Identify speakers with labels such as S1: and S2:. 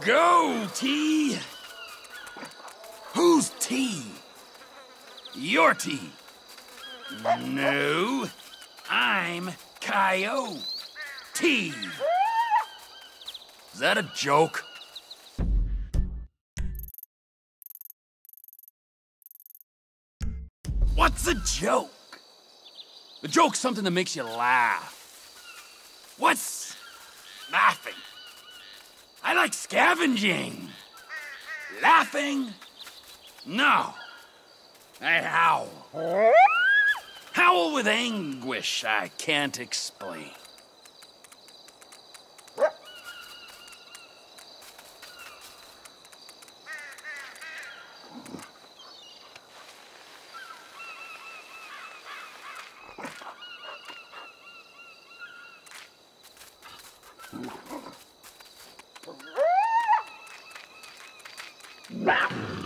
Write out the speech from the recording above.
S1: Go, T. Who's T? You're T. No, I'm Coyote. T. Is that a joke? What's a joke? A joke's something that makes you laugh. What's laughing? I like scavenging. Laughing? No. I howl. Howl with anguish I can't explain. Bah!